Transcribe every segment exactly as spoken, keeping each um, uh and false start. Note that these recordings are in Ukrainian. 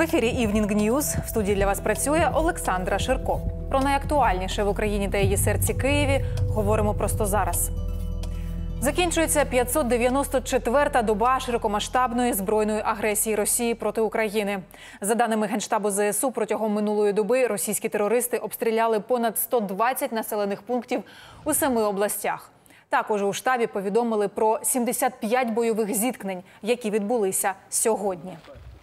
В ефірі «Івнінг Ньюз» в студії для вас працює Олександра Ширко. Про найактуальніше в Україні та її серці Києві говоримо просто зараз. Закінчується п'ятсот дев'яносто четверта доба широкомасштабної збройної агресії Росії проти України. За даними Генштабу зе ес у, протягом минулої доби російські терористи обстріляли понад сто двадцять населених пунктів у семи областях. Також у штабі повідомили про сімдесят п'ять бойових зіткнень, які відбулися сьогодні.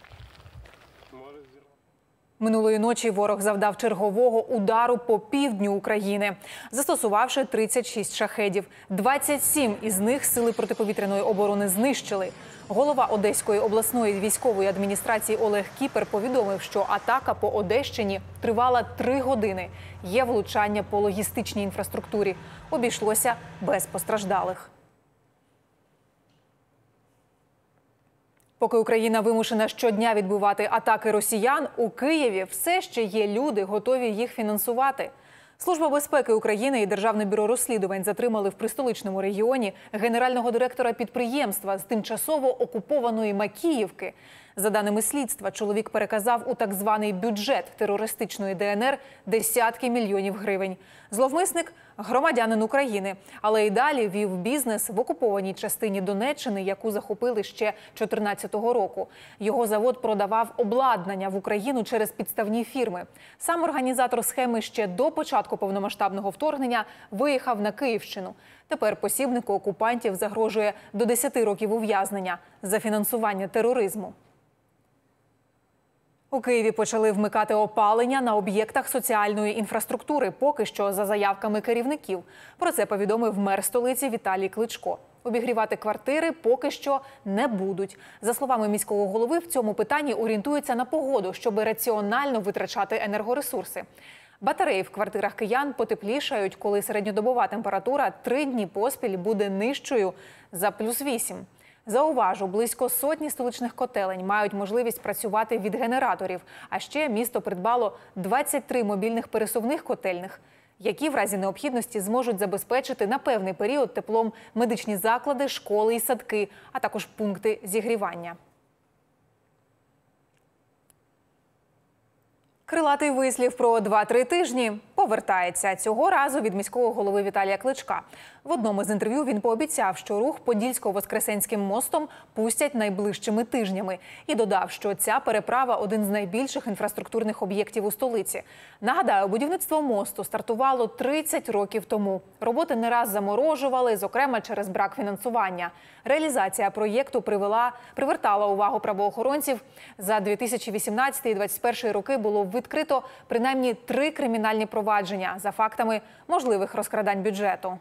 Минулої ночі ворог завдав чергового удару по півдню України, застосувавши тридцять шість шахедів. двадцять сім із них сили протиповітряної оборони знищили. Голова Одеської обласної військової адміністрації Олег Кіпер повідомив, що атака по Одещині тривала три години. Є влучання по логістичній інфраструктурі. Обійшлося без постраждалих. Поки Україна вимушена щодня відбивати атаки росіян, у Києві все ще є люди, готові їх фінансувати. Служба безпеки України і Державне бюро розслідувань затримали в пристоличному регіоні генерального директора підприємства з тимчасово окупованої Макіївки. За даними слідства, чоловік переказав у так званий бюджет терористичної де ен ер десятки мільйонів гривень. Зловмисник – громадянин України, але й далі вів бізнес в окупованій частині Донеччини, яку захопили ще дві тисячі чотирнадцятого року. Його завод продавав обладнання в Україну через підставні фірми. Сам організатор схеми ще до початку повномасштабного вторгнення виїхав на Київщину. Тепер посібнику окупантів загрожує до десяти років ув'язнення за фінансування тероризму. У Києві почали вмикати опалення на об'єктах соціальної інфраструктури, поки що за заявками керівників. Про це повідомив мер столиці Віталій Кличко. Обігрівати квартири поки що не будуть. За словами міського голови, в цьому питанні орієнтуються на погоду, щоб раціонально витрачати енергоресурси. Батареї в квартирах киян потеплішають, коли середньодобова температура три дні поспіль буде нижчою за плюс вісім. Зауважу, близько сотні столичних котелень мають можливість працювати від генераторів. А ще місто придбало двадцять три мобільних пересувних котельних, які в разі необхідності зможуть забезпечити на певний період теплом медичні заклади, школи і садки, а також пункти зігрівання. Крилатий вислів про два-три тижні повертається. Цього разу від міського голови Віталія Кличка. В одному з інтерв'ю він пообіцяв, що рух Подільсько-Воскресенським мостом пустять найближчими тижнями. І додав, що ця переправа – один з найбільших інфраструктурних об'єктів у столиці. Нагадаю, будівництво мосту стартувало тридцять років тому. Роботи не раз заморожували, зокрема через брак фінансування. Реалізація проєкту привела, привертала увагу правоохоронців. За дві тисячі вісімнадцятий - дві тисячі двадцять перший роки було відкрито принаймні три кримінальні провадження за фактами можливих розкрадань бюджету.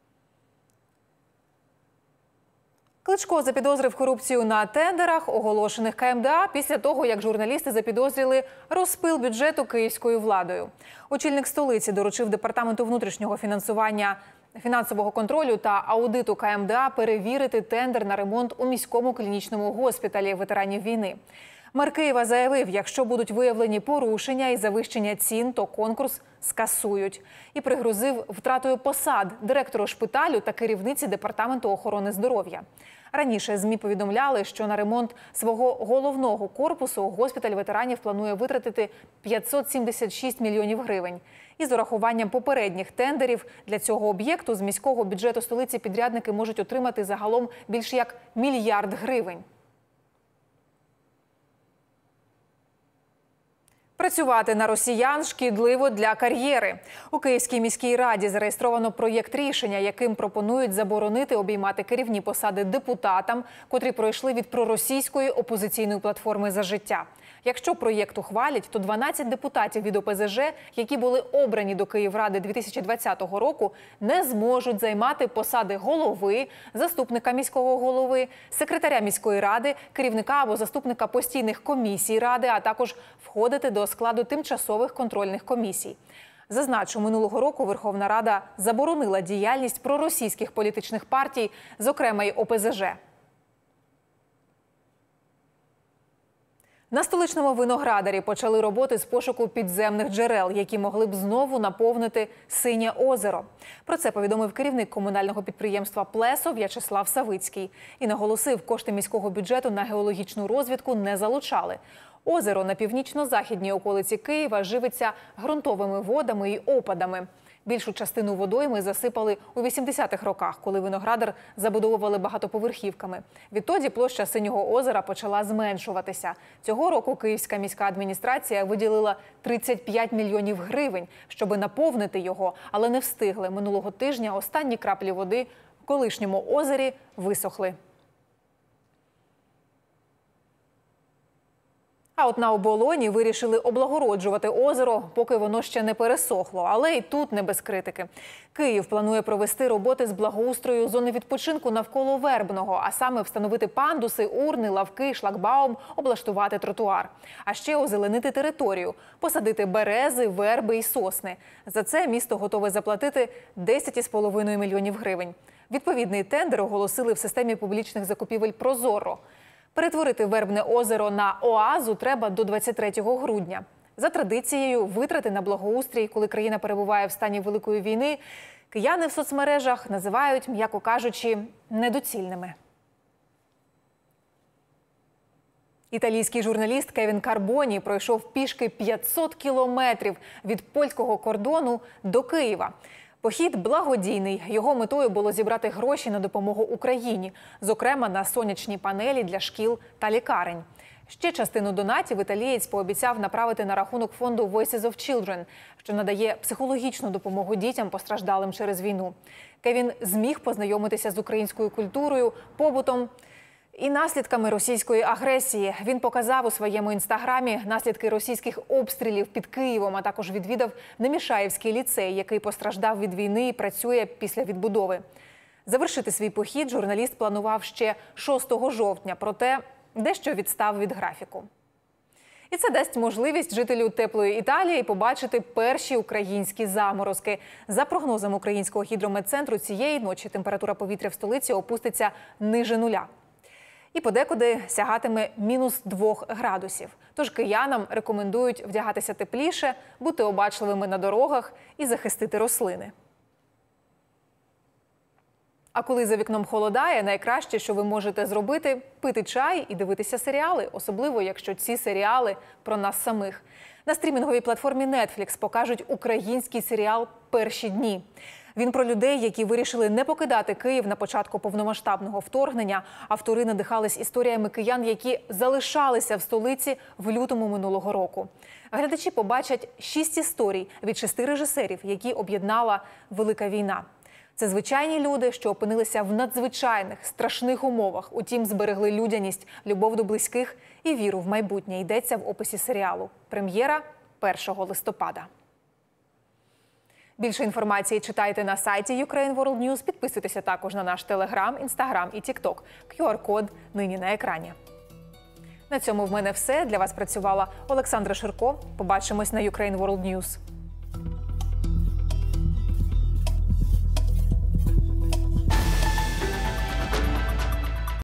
Кличко запідозрив корупцію на тендерах, оголошених ка ем де а, після того, як журналісти запідозрили розпил бюджету київською владою. Очільник столиці доручив Департаменту внутрішнього фінансування, фінансового контролю та аудиту ка ем де а перевірити тендер на ремонт у міському клінічному госпіталі ветеранів війни. Мер Києва заявив, якщо будуть виявлені порушення і завищення цін, то конкурс скасують. І пригрозив втратою посад директору шпиталю та керівниці Департаменту охорони здоров'я. Раніше ЗМІ повідомляли, що на ремонт свого головного корпусу госпіталь ветеранів планує витратити п'ятсот сімдесят шість мільйонів гривень. І з урахуванням попередніх тендерів для цього об'єкту з міського бюджету столиці підрядники можуть отримати загалом більш як мільярд гривень. Працювати на росіян шкідливо для кар'єри. У Київській міській раді зареєстровано проєкт рішення, яким пропонують заборонити обіймати керівні посади депутатам, котрі пройшли від проросійської опозиційної платформи «За життя». Якщо проєкт ухвалять, то дванадцять депутатів від о пе зе же, які були обрані до Київради дві тисячі двадцятого року, не зможуть займати посади голови, заступника міського голови, секретаря міської ради, керівника або заступника постійних комісій ради, а також входити до складу тимчасових контрольних комісій. Зазначу, минулого року Верховна Рада заборонила діяльність проросійських політичних партій, зокрема й о пе зе же. На столичному Виноградарі почали роботи з пошуку підземних джерел, які могли б знову наповнити Синє озеро. Про це повідомив керівник комунального підприємства «Плесо» В'ячеслав Савицький. І наголосив, кошти міського бюджету на геологічну розвідку не залучали. Озеро на північно-західній околиці Києва живиться ґрунтовими водами і опадами. Більшу частину водойми засипали у вісімдесятих роках, коли Виноградар забудовували багатоповерхівками. Відтоді площа Синього озера почала зменшуватися. Цього року Київська міська адміністрація виділила тридцять п'ять мільйонів гривень, щоб наповнити його, але не встигли. Минулого тижня останні краплі води в колишньому озері висохли. А от на оболоні вирішили облагороджувати озеро, поки воно ще не пересохло. Але і тут не без критики. Київ планує провести роботи з благоустрою зони відпочинку навколо Вербного, а саме встановити пандуси, урни, лавки, шлагбаум, облаштувати тротуар. А ще озеленити територію, посадити берези, верби і сосни. За це місто готове заплатити десять цілих п'ять десятих мільйонів гривень. Відповідний тендер оголосили в системі публічних закупівель «Прозоро». Перетворити Вербне озеро на оазу треба до двадцять третього грудня. За традицією, витрати на благоустрій, коли країна перебуває в стані Великої війни, кияни в соцмережах називають, м'яко кажучи, недоцільними. Італійський журналіст Кевін Карбоні пройшов пішки п'ятсот кілометрів від польського кордону до Києва. Похід благодійний. Його метою було зібрати гроші на допомогу Україні, зокрема на сонячні панелі для шкіл та лікарень. Ще частину донатів італієць пообіцяв направити на рахунок фонду Voices of Children, що надає психологічну допомогу дітям, постраждалим через війну. Кевін зміг познайомитися з українською культурою, побутом і наслідками російської агресії. Він показав у своєму інстаграмі наслідки російських обстрілів під Києвом, а також відвідав Немішаївський ліцей, який постраждав від війни і працює після відбудови. Завершити свій похід журналіст планував ще шостого жовтня, проте дещо відстав від графіку. І це дасть можливість жителю теплої Італії побачити перші українські заморозки. За прогнозом Українського гідрометцентру, цієї ночі температура повітря в столиці опуститься ниже нуля. І подекуди сягатиме мінус двох градусів. Тож киянам рекомендують вдягатися тепліше, бути обачливими на дорогах і захистити рослини. А коли за вікном холодає, найкраще, що ви можете зробити – пити чай і дивитися серіали, особливо якщо ці серіали про нас самих. На стрімінговій платформі Netflix покажуть український серіал «Перші дні». Він про людей, які вирішили не покидати Київ на початку повномасштабного вторгнення. Автори надихались історіями киян, які залишалися в столиці в лютому минулого року. Глядачі побачать шість історій від шести режисерів, які об'єднала Велика війна. Це звичайні люди, що опинилися в надзвичайних, страшних умовах. Утім, зберегли людяність, любов до близьких і віру в майбутнє. Йдеться в описі серіалу. Прем'єра першого листопада. Більше інформації читайте на сайті Ukraine World News. Підписуйтеся також на наш Телеграм, Інстаграм і Тікток. кю ар код нині на екрані. На цьому в мене все. Для вас працювала Олександра Ширко. Побачимось на Ukraine World News.